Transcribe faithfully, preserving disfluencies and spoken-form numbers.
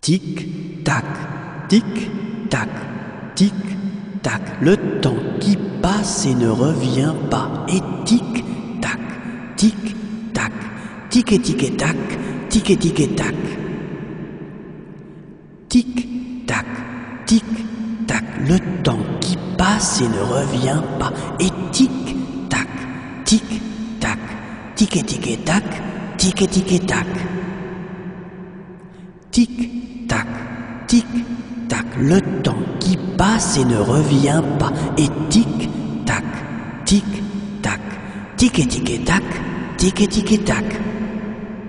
Tic, tac, tic, tac, tic, tac. Le temps qui passe et ne revient pas. Et tic, tac, tic, tac, tic et tic et tac, tic et tic et tac. Tic, tac, tic, tac. Le temps qui passe et ne revient pas. Et tic, tac, tic, tac, tic et tic et tac, tic et tic et tac. Tic, tac, tic, tac. Le temps qui passe et ne revient pas. Et tic, tac, tic, tac, tic et tic et tac, tic et tic et tac.